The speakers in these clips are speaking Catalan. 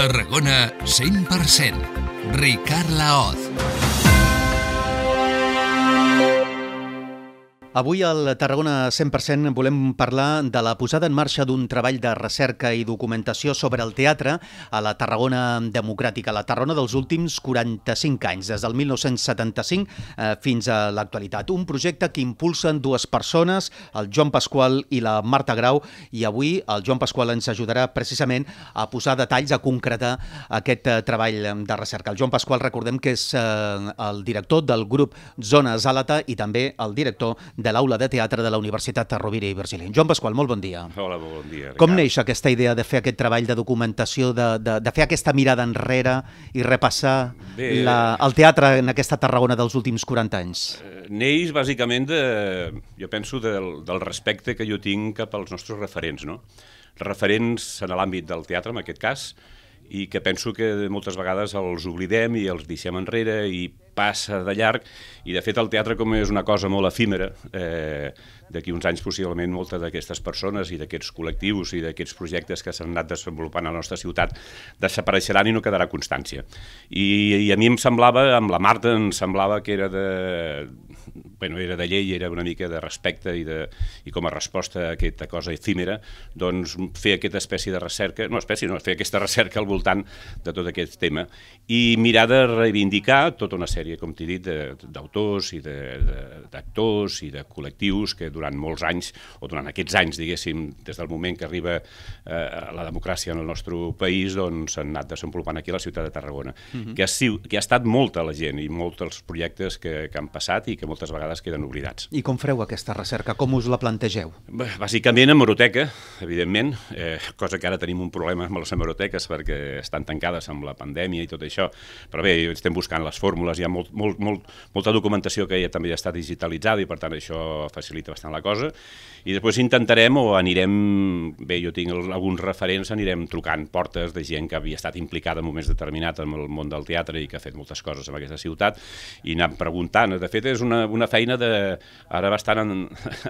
Tarragona 100%. Ricard Laoz. Avui al Tarragona 100% volem parlar de la posada en marxa d'un treball de recerca i documentació sobre el teatre a la Tarragona democràtica, a la Tarragona dels últims 45 anys, des del 1975 fins a l'actualitat. Un projecte que impulsen dues persones, el Joan Pasqual i la Marta Grau, i avui el Joan Pasqual ens ajudarà precisament a posar detalls, a concretar aquest treball de recerca. El Joan Pasqual, recordem que és el director del grup Zona Zàlata i també el director de l'Aula de Teatre de la Universitat Rovira i Virgili. Joan Pasqual, molt bon dia. Hola, bon dia, Ricard. Com neix aquesta idea de fer aquest treball de documentació, de fer aquesta mirada enrere i repassar el teatre en aquesta Tarragona dels últims 40 anys? Neix, bàsicament, jo penso, del respecte que jo tinc cap als nostres referents, no? Referents en l'àmbit del teatre, en aquest cas, i que penso que moltes vegades els oblidem i els deixem enrere i passa de llarg, i de fet el teatre, com és una cosa molt efímera, d'aquí uns anys possiblement moltes d'aquestes persones i d'aquests col·lectius i d'aquests projectes que s'han anat desenvolupant a la nostra ciutat desapareixeran i no quedarà constància. I a mi em semblava, amb la Marta, em semblava que era de llei, era una mica de respecte i com a resposta a aquesta cosa efímera, doncs fer aquesta espècie de recerca, fer aquesta recerca al voltant de tot aquest tema i mirar de reivindicar tota una sèrie, com t'he dit, d'autors i d'actors i de col·lectius que durant molts anys, o durant aquests anys, diguéssim, des del moment que arriba la democràcia en el nostre país, doncs s'han anat desenvolupant aquí a la ciutat de Tarragona. Que ha estat molta la gent i molts els projectes que han passat i que moltes vegades queden oblidats. I com fareu aquesta recerca? Com us la plantegeu? Bàsicament en hemeroteca, evidentment, cosa que ara tenim un problema amb les hemeroteques perquè estan tancades amb la pandèmia i tot això, però bé, estem buscant les fórmules, hi ha molta documentació que ja també ja està digitalitzada i per tant això facilita bastant la cosa, i després intentarem o anirem, bé, jo tinc alguns referents, anirem trucant portes de gent que havia estat implicada en moments determinats en el món del teatre i que ha fet moltes coses en aquesta ciutat i anar preguntant. De fet és una feina ara bastant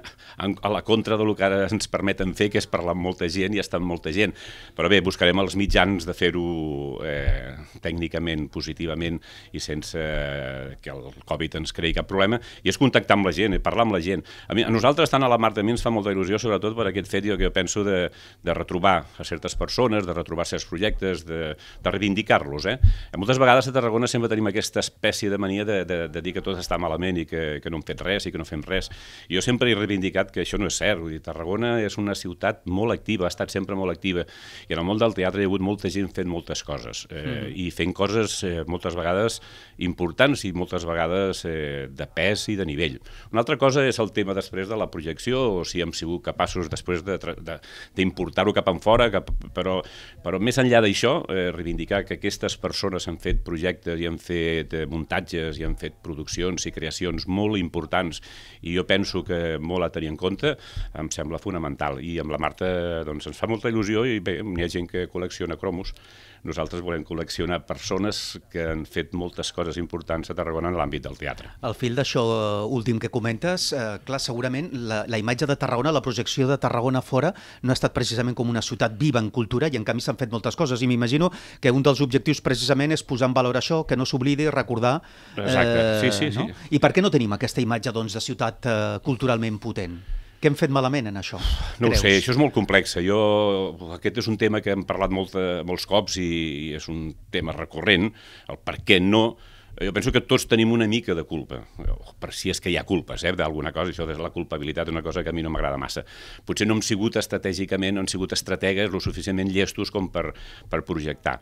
a la contra del que ara ens permeten fer, que és parlar amb molta gent i estar amb molta gent, però bé, buscarem els mitjans de fer-ho tècnicament, positivament i sense que el Covid ens creï cap problema, i és contactar amb la gent, parlar amb la gent. A nosaltres, tant a la Marta, a mi ens fa molta il·lusió, sobretot per aquest fet que jo penso de retrobar a certes persones, de retrobar certs projectes, de reivindicar-los. Moltes vegades a Tarragona sempre tenim aquesta espècie de mania de dir que tot està malament i que no hem fet res i que no fem res. I jo sempre he reivindicat que això no és cert. Vull dir, Tarragona és una ciutat molt activa, ha estat sempre molt activa, i en el món del teatre hi ha hagut molta gent fent moltes coses, i fent coses moltes vegades importants i moltes vegades de pes i de nivell. Una altra cosa és el tema després de la projecció, o si hem sigut capaços després d'importar-ho cap enfora, però més enllà d'això, reivindicar que aquestes persones han fet projectes i han fet muntatges i han fet produccions i creacions molt importants, i jo penso que molt a tenir en compte, em sembla fonamental. I amb la Marta doncs, ens fa molta il·lusió, i bé, hi ha gent que col·lecciona cromos. Nosaltres volem col·leccionar persones que han fet moltes coses importants a Tarragona en l'àmbit del teatre. Al fil d'això últim que comentes, clar, segurament la imatge de Tarragona, la projecció de Tarragona fora, no ha estat precisament com una ciutat viva en cultura, i en canvi s'han fet moltes coses, i m'imagino que un dels objectius precisament és posar en valor això, que no s'oblidi, recordar. Exacte, sí. I per què no tenim aquesta imatge de ciutat culturalment potent? Què hem fet malament en això? No ho sé, això és molt complex. Aquest és un tema que hem parlat molts cops i és un tema recurrent, el per què no. Jo penso que tots tenim una mica de culpa, per si és que hi ha culpes d'alguna cosa. Això de la culpabilitat és una cosa que a mi no m'agrada massa. Potser no hem sigut estratègicament, no hem sigut estrategues lo suficientment llestos com per projectar.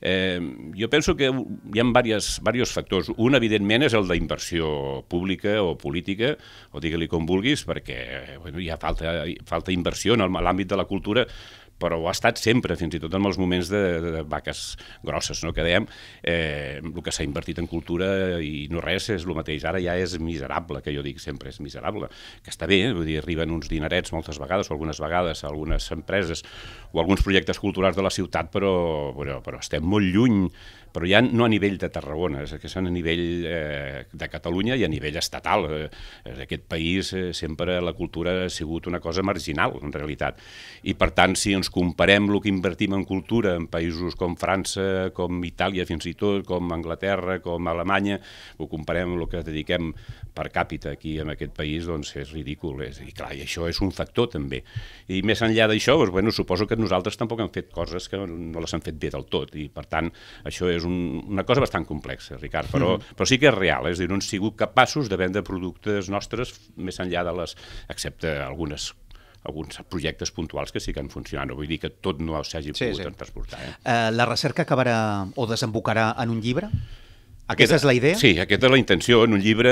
Jo penso que hi ha diversos factors. Un, evidentment, és el d'inversió pública o política, o digue-li com vulguis, perquè hi ha falta inversió en l'àmbit de la cultura, però ho ha estat sempre, fins i tot en els moments de vaques grosses, que dèiem, el que s'ha invertit en cultura i no res és el mateix. Ara ja és miserable, que jo dic sempre és miserable, que està bé, vull dir, arriben uns dinerets moltes vegades, o algunes vegades, a algunes empreses o alguns projectes culturals de la ciutat, però estem molt lluny però ja no a nivell de Tarragona, és que són a nivell de Catalunya i a nivell estatal. En aquest país sempre la cultura ha sigut una cosa marginal, en realitat. I, per tant, si ens comparem el que invertim en cultura en països com França, com Itàlia, fins i tot, com Anglaterra, com Alemanya, ho comparem amb el que dediquem per càpita aquí en aquest país, doncs és ridícul. I clar, i això és un factor també. I més enllà d'això, doncs, bueno, suposo que nosaltres tampoc hem fet coses que no les han fet bé del tot, i per tant això és una cosa bastant complexa, Ricard, però sí que és real, és a dir, no hem sigut capaços de vendre productes nostres més enllà de les, excepte alguns projectes puntuals que sí que han funcionat, no vull dir que tot no s'hagi pogut transportar. La recerca acabarà o desembocarà en un llibre? Aquesta és la idea? Sí, aquesta és la intenció, en un llibre,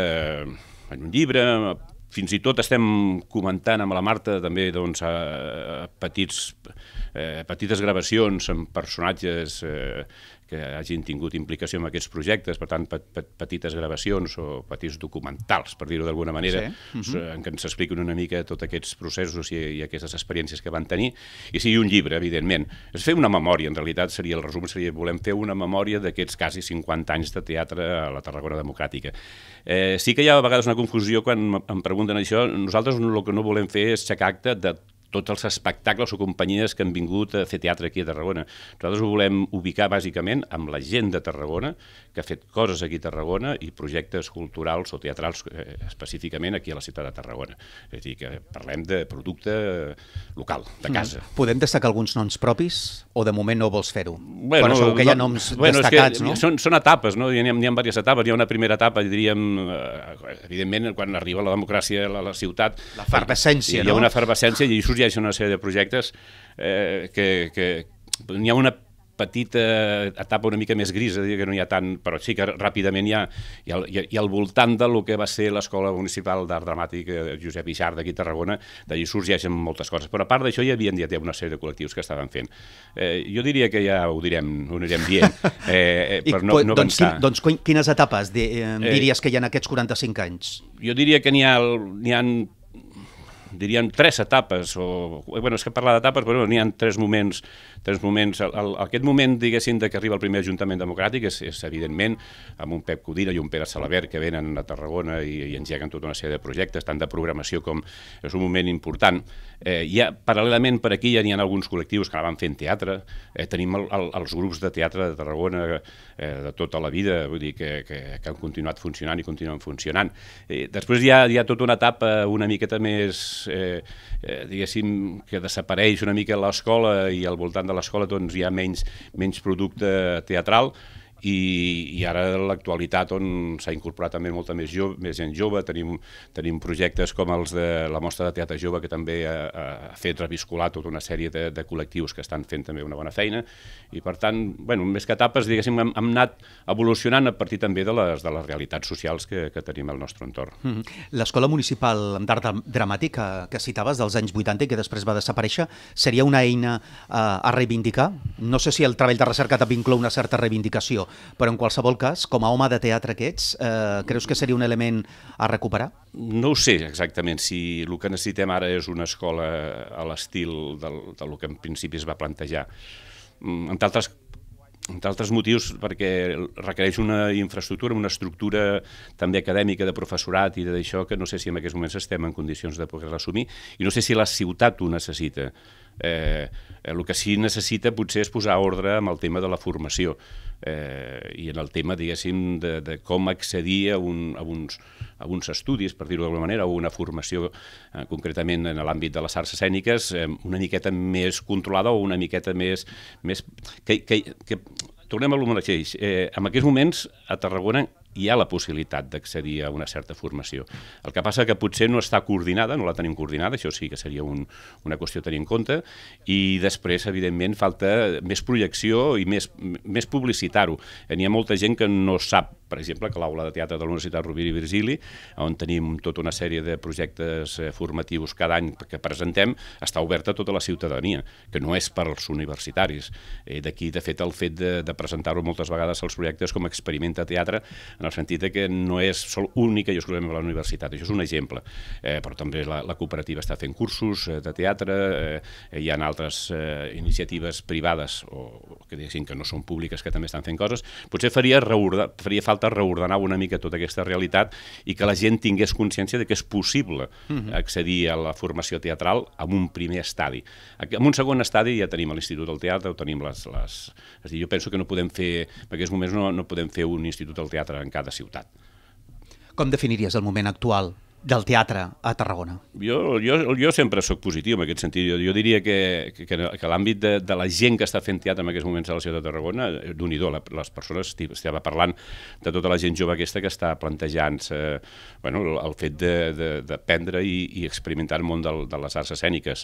fins i tot estem comentant amb la Marta també doncs, petites gravacions amb personatges que hagin tingut implicació en aquests projectes, per tant, petites gravacions o petits documentals, per dir-ho d'alguna manera, en què ens expliquin una mica tots aquests processos i aquestes experiències que van tenir, i sigui un llibre, evidentment. És fer una memòria, en realitat, el resum seria volem fer una memòria d'aquests quasi 50 anys de teatre a la Tarragona Democràtica. Sí que hi ha a vegades una confusió quan em pregunten això. Nosaltres el que no volem fer és aixecar acte de tots els espectacles o companyies que han vingut a fer teatre aquí a Tarragona. Nosaltres ho volem ubicar bàsicament amb la gent de Tarragona, que ha fet coses aquí a Tarragona i projectes culturals o teatrals específicament aquí a la ciutat de Tarragona. És a dir, que parlem de producte local, de casa. Podem destacar alguns noms propis o de moment no vols fer-ho? Bueno, segur que hi ha noms destacats, no? Són etapes, no? Hi ha diverses etapes. Hi ha una primera etapa, diríem, evidentment, quan arriba la democràcia a la ciutat... L'efervescència, no? Hi ha una efervescència i sorgeixen una sèrie de projectes que n'hi ha una petita etapa una mica més grisa, que no hi ha tant, però sí que ràpidament hi ha al voltant del que va ser l'Escola Municipal d'Art Dramàtic Josep Ixart d'aquí a Tarragona, d'allí sorgeixen moltes coses, però a part d'això hi havia una sèrie de col·lectius que estaven fent. Jo diria que ja ho anirem dient, per no avançar. Doncs quines etapes diries que hi ha en aquests 45 anys? Jo diria que n'hi ha diríem 3 etapes, és que parlar d'etapes, però n'hi ha 3 moments. Aquest moment, diguéssim, que arriba el primer Ajuntament Democràtic és evidentment amb un Pep Codina i un Pere Salabert que venen a Tarragona i engeguen tota una sèrie de projectes, tant de programació com és un moment important. Paral·lelament per aquí ja n'hi ha alguns col·lectius que van fent teatre, tenim els grups de teatre de Tarragona de tota la vida, vull dir que han continuat funcionant i continuen funcionant. Després hi ha tota una etapa una miqueta més diguéssim, que desapareix una mica l'escola i al voltant de l'escola doncs hi ha menys producte teatral i ara en l'actualitat on s'ha incorporat també molta més gent jove, tenim projectes com els de la Mostra de Teatre Jove que també ha fet reviscolar tota una sèrie de col·lectius que estan fent també una bona feina i per tant, més que etapes, diguéssim, hem anat evolucionant a partir també de les realitats socials que tenim al nostre entorn. L'Escola Municipal d'Art Dramàtic que citaves dels anys 80 i que després va desaparèixer, seria una eina a reivindicar? No sé si el treball de recerca també inclou una certa reivindicació, però en qualsevol cas, com a home de teatre que ets, creus que seria un element a recuperar? No ho sé exactament si el que necessitem ara és una escola a l'estil del que en principi es va plantejar. Entre altres motius, perquè requereix una infraestructura, una estructura també acadèmica de professorat i d'això que no sé si en aquests moments estem en condicions de poder assumir i no sé si la ciutat ho necessita. El que sí necessita potser és posar ordre amb el tema de la formació i en el tema, diguéssim, de com accedir a uns estudis, per dir-ho d'alguna manera, o una formació concretament en l'àmbit de les arts escèniques una miqueta més controlada o una miqueta més tornem a lo mateix. En aquests moments a Tarragona hi ha la possibilitat d'accedir a una certa formació. El que passa que potser no està coordinada, no la tenim coordinada, això sí que seria una qüestió a tenir en compte, i després, evidentment, falta més projecció i més publicitar-ho. N'hi ha molta gent que no sap per exemple, que l'Aula de Teatre de la Universitat Rovira i Virgili, on tenim tota una sèrie de projectes formatius cada any que presentem, està oberta a tota la ciutadania, que no és per als universitaris. D'aquí, de fet, el fet de presentar-ho moltes vegades als projectes com a experiment de teatre, en el sentit que no és única i exclusivament a la universitat. Això és un exemple. Però també la cooperativa està fent cursos de teatre, hi ha altres iniciatives privades o que diguéssim que no són públiques que també estan fent coses. Potser faria falta reordenar una mica tota aquesta realitat i que la gent tingués consciència de que és possible accedir a la formació teatral en un primer estadi. En un segon estadi ja tenim l'Institut del Teatre, tenim És a dir, jo penso que no podem fer, en aquests moments no podem fer un Institut del Teatre en cada ciutat. Com definiries el moment actual del teatre a Tarragona? Jo sempre soc positiu en aquest sentit. Jo diria que l'àmbit de la gent que està fent teatre en aquests moments a la ciutat de Tarragona, d'un-i-do, les persones, estava parlant de tota la gent jove aquesta que està plantejant-se el fet d'aprendre i experimentar el món de les arts escèniques.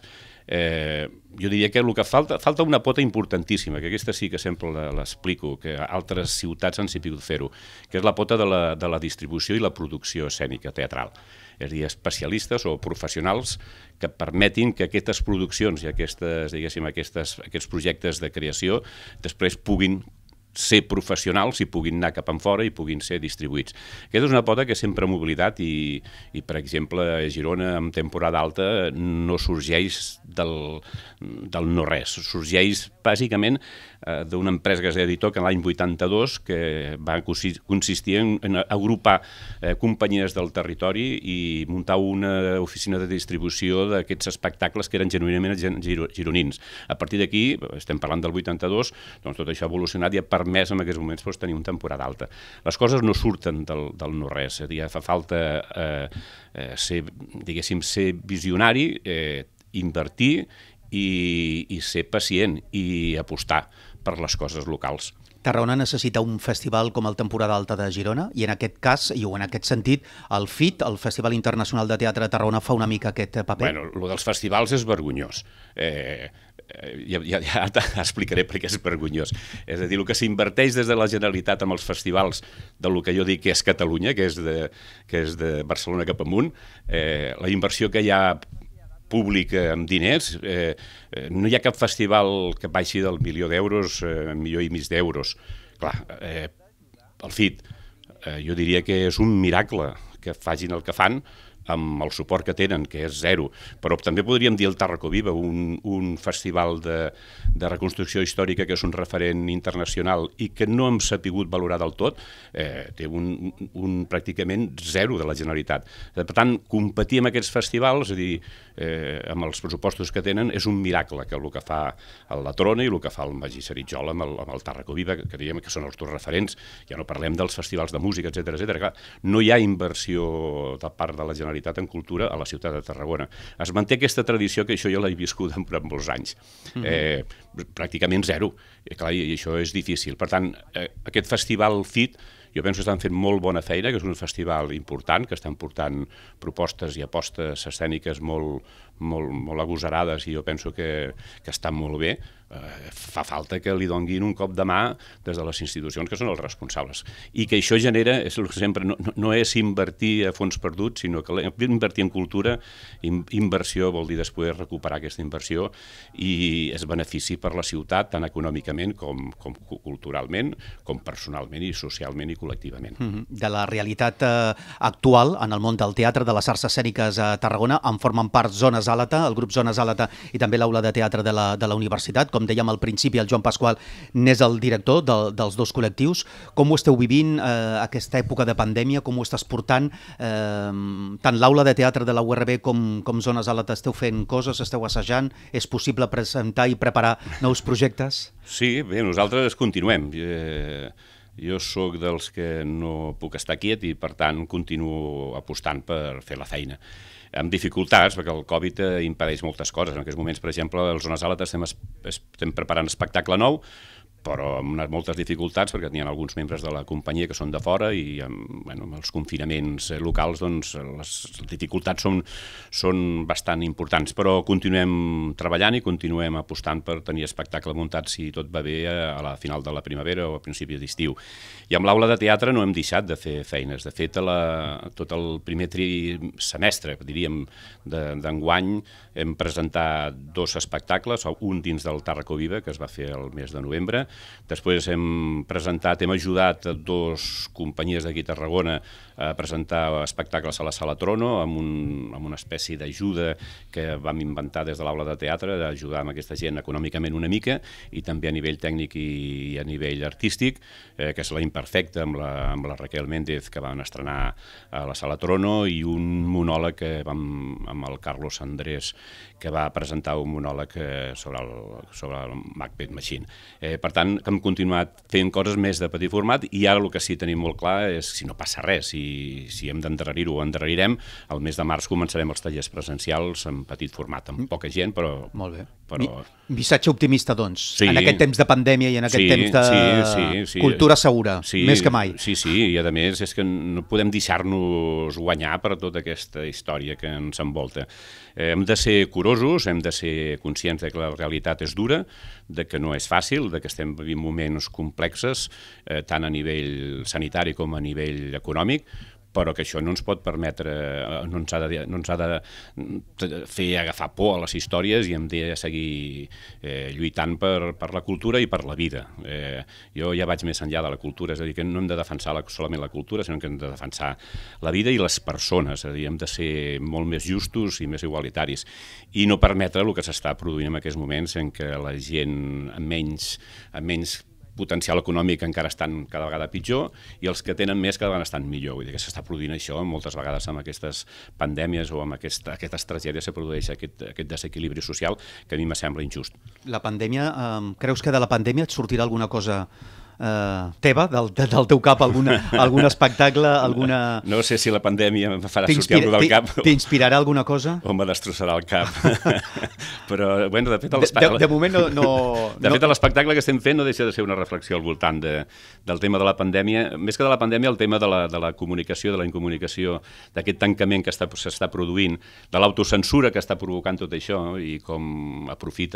Jo diria que el que falta una pota importantíssima, que aquesta sí que sempre l'explico, que altres ciutats han sabut fer-ho, que és la pota de la distribució i la producció escènica teatral. És a dir, especialistes o professionals que permetin que aquestes produccions i aquests projectes de creació després puguin ser professionals i puguin anar cap enfora i puguin ser distribuïts. Aquesta és una pota que sempre hem oblidat i per exemple, a Girona, en temporada alta, no sorgeix del no-res. Sorgeix, bàsicament, d'una empresa que és editor que l'any 82 que va consistir en agrupar companyies del territori i muntar una oficina de distribució d'aquests espectacles que eren genuïnament gironins. A partir d'aquí, estem parlant del 82, doncs tot això ha evolucionat i ha permès en aquests moments tenir una temporada alta. Les coses no surten del no-res, és a dir, fa falta ser visionari, invertir i ser pacient i apostar per les coses locals. Tarragona necessita un festival com el Temporada Alta de Girona i en aquest cas, i en aquest sentit, el FIT, el Festival Internacional de Teatre de Tarragona, fa una mica aquest paper? Bueno, el dels festivals és vergonyós. Ja explicaré per què és vergonyós. És a dir, el que s'inverteix des de la Generalitat amb els festivals del que jo dic que és Catalunya, que és de Barcelona cap amunt, la inversió que hi ha pública amb diners, no hi ha cap festival que baixi del milió d'euros, milió i mig d'euros. Clar, el FIT, jo diria que és un miracle que facin el que fan amb el suport que tenen, que és zero, però també podríem dir el Tàrraco Viva, un festival de reconstrucció històrica que és un referent internacional i que no hem sabut valorar del tot, té un pràcticament zero de la Generalitat. Per tant, competir amb aquests festivals, és a dir, amb els pressupostos que tenen, és un miracle, que el que fa la Trona i el que fa el Magí Saritjol amb el Tàrraco Viva, que diem que són els dos referents, ja no parlem dels festivals de música, etcètera. No hi ha inversió de part de la Generalitat en cultura a la ciutat de Tarragona. Es manté aquesta tradició, que això jo l'he viscut durant molts anys. Pràcticament zero. I això és difícil. Per tant, aquest festival FIT, jo penso que estan fent molt bona feina, que és un festival important, que estan portant propostes i apostes escèniques molt agosarades i jo penso que estan molt bé. Fa falta que li donguin un cop de mà des de les institucions que són els responsables. I que això genera, sempre, no és invertir a fons perduts, sinó que invertir en cultura, inversió vol dir després recuperar aquesta inversió i és benefici per la ciutat, tant econòmicament com culturalment, com personalment i socialment i col·lectivament. De la realitat actual en el món del teatre, de les arts escèniques a Tarragona, en formen part Zones Àlata, el grup Zones Àlata i també l'Aula de Teatre de la Universitat. Com dèiem al principi, el Joan Pasqual n'és el director dels dos col·lectius. Com ho esteu vivint aquesta època de pandèmia? Com ho estàs portant? Tant l'Aula de Teatre de la URB com Zones Àlata esteu fent coses, esteu assajant? És possible presentar i preparar nous projectes? Sí, bé, nosaltres continuem. Jo sóc dels que no puc estar quiet i, per tant, continuo apostant per fer la feina. Amb dificultats, perquè el Covid impedeix moltes coses. En aquests moments, per exemple, a les Zones Àlata estem preparant espectacle nou, però amb moltes dificultats, perquè tenien alguns membres de la companyia que són de fora i amb els confinaments locals les dificultats són bastant importants, però continuem treballant i continuem apostant per tenir espectacle muntat, si tot va bé, a la final de la primavera o a principi d'estiu. I amb l'aula de teatre no hem deixat de fer feines. De fet, tot el primer semestre, diríem, d'enguany, hem presentat 2 espectacles, un dins del Tàrraco Viva, que es va fer el mes de novembre. Després hem ajudat 2 companyies d'aquí a Tarragona a presentar espectacles a la Sala Trono, amb una espècie d'ajuda que vam inventar des de l'aula de teatre, d'ajudar amb aquesta gent econòmicament una mica, i també a nivell tècnic i a nivell artístic, que és la Imperfecta, amb la Raquel Méndez, que van estrenar a la Sala Trono, i un monòleg amb el Carlos Andrés, que va presentar un monòleg sobre el Macbeth Machine. Per tant, hem continuat fent coses més de petit format, i ara el que sí tenim molt clar és, si no passa res, si hem d'endarrerir-ho, ho endarrerirem. El mes de març començarem els tallers presencials en petit format, amb poca gent, però... Molt bé. Missatge optimista, doncs, en aquest temps de pandèmia i en aquest temps de cultura segura, més que mai. Sí, i a més és que no podem deixar-nos guanyar per tota aquesta història que ens envolta. Hem de ser curosos, hem de ser conscients de que la realitat és dura, de que no és fàcil, de que estem vivint moments complexes, tant a nivell sanitari com a nivell econòmic, però que això no ens pot permetre, no ens ha de fer agafar por a les històries, i hem de seguir lluitant per la cultura i per la vida. Jo ja vaig més enllà de la cultura, és a dir, que no hem de defensar solament la cultura, sinó que hem de defensar la vida i les persones, és a dir, hem de ser molt més justos i més igualitaris, i no permetre el que s'està produint en aquests moments en què la gent amb menys potencial econòmic encara estan cada vegada pitjor, i els que tenen més cada vegada estan millor. Vull dir que s'està produint això moltes vegades amb aquestes pandèmies o amb aquestes tragèdies, se produeix aquest desequilibri social que a mi me sembla injust. La pandèmia, creus que de la pandèmia et sortirà alguna cosa teva, del teu cap, algun espectacle, alguna... No sé si la pandèmia em farà sortir alguna del cap. T'inspirarà alguna cosa? O me destrossarà el cap. Però, bueno, de fet, de moment no... De fet, l'espectacle que estem fent no deixa de ser una reflexió al voltant del tema de la pandèmia. Més que de la pandèmia, el tema de la comunicació, de la incomunicació, d'aquest tancament que s'està produint, de l'autocensura que està provocant tot això, i com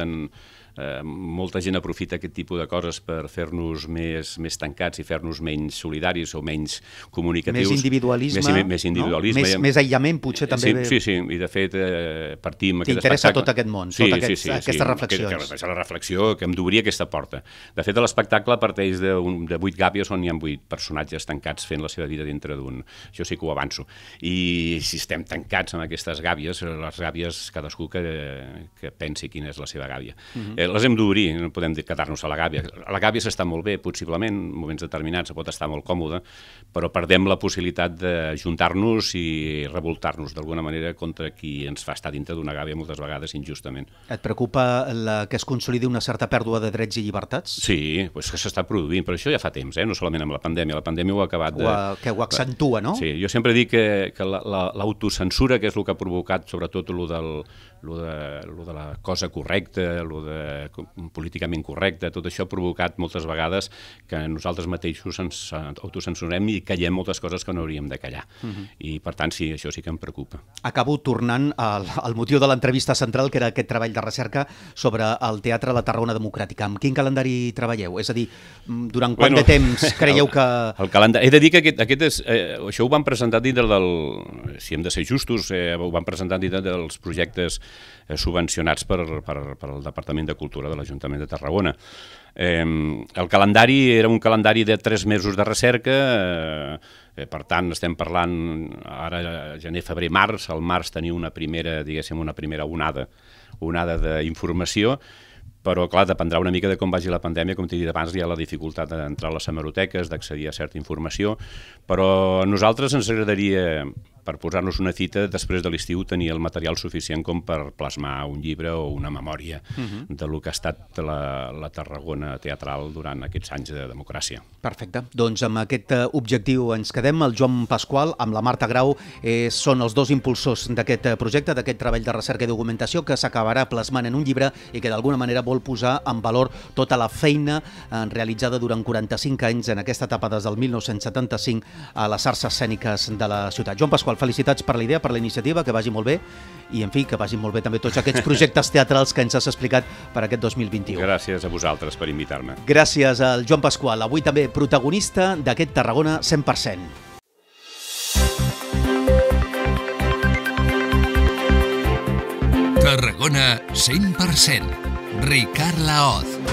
molta gent aprofita aquest tipus de coses per fer-nos més tancats i fer-nos menys solidaris o menys comunicatius. Més individualisme. Més individualisme. Més aïllament, potser també. Sí, i de fet partim... T'interessa tot aquest món, aquesta reflexió. És la reflexió que hem d'obrir aquesta porta. De fet, l'espectacle parteix de 8 gàbies on hi ha 8 personatges tancats fent la seva vida dintre d'un... Això sí que ho avanço. I si estem tancats amb aquestes gàbies, les gàbies, cadascú que pensi quina és la seva gàbia. Les hem d'obrir, no podem quedar-nos a la gàbia. A la gàbia s'està molt bé, possiblement, en moments determinats pot estar molt còmode, però perdem la possibilitat d'ajuntar-nos i revoltar-nos d'alguna manera contra qui ens fa estar dintre d'una gàbia moltes vegades injustament. Et preocupa que es consolidi una certa pèrdua de drets i llibertats? Sí, doncs que s'està produint, però això ja fa temps, no solament amb la pandèmia. La pandèmia ho ha acabat de... Que ho accentua, no? Sí, jo sempre dic que l'autocensura, que és el que ha provocat sobretot lo de la cosa correcta, lo de políticament correcte, tot això ha provocat moltes vegades que nosaltres mateixos ens autocensurem i callem moltes coses que no hauríem de callar. I per tant, sí, això sí que em preocupa. Acabo tornant al motiu de l'entrevista central, que era aquest treball de recerca sobre el teatre a la Tarragona Democràtica. Amb quin calendari treballeu? És a dir, durant quant de temps creieu que... El calendari... He de dir que això ho vam presentar dintre del... Si hem de ser justos, ho vam presentar dintre dels projectes subvencionats per el Departament de Cultura de l'Ajuntament de Tarragona. El calendari era un calendari de 3 mesos de recerca, per tant estem parlant ara gener, febrer, març. Al març tenia una primera onada d'informació, però clar, dependrà una mica de com vagi la pandèmia. Com t'he dit abans, hi ha la dificultat d'entrar a les hemeroteques, d'accedir a certa informació, però a nosaltres ens agradaria, per posar-nos una cita després de l'estiu tenir el material suficient com per plasmar un llibre o una memòria de lo que ha estat la Tarragona teatral durant aquests anys de democràcia. Perfecte. Doncs amb aquest objectiu ens quedem. El Joan Pasqual amb la Marta Grau són els dos impulsors d'aquest projecte, d'aquest treball de recerca i documentació que s'acabarà plasmant en un llibre i que d'alguna manera vol posar en valor tota la feina realitzada durant 45 anys en aquesta etapa des del 1975 a les arts escèniques de la ciutat. Joan Pasqual, felicitats per la idea, per la iniciativa, que vagi molt bé i, en fi, que vagin molt bé també tots aquests projectes teatrals que ens has explicat per aquest 2021. Gràcies a vosaltres per invitar-me. Gràcies al Joan Pasqual, avui també protagonista d'aquest Tarragona 100%. Tarragona 100%. Ricard Laoz.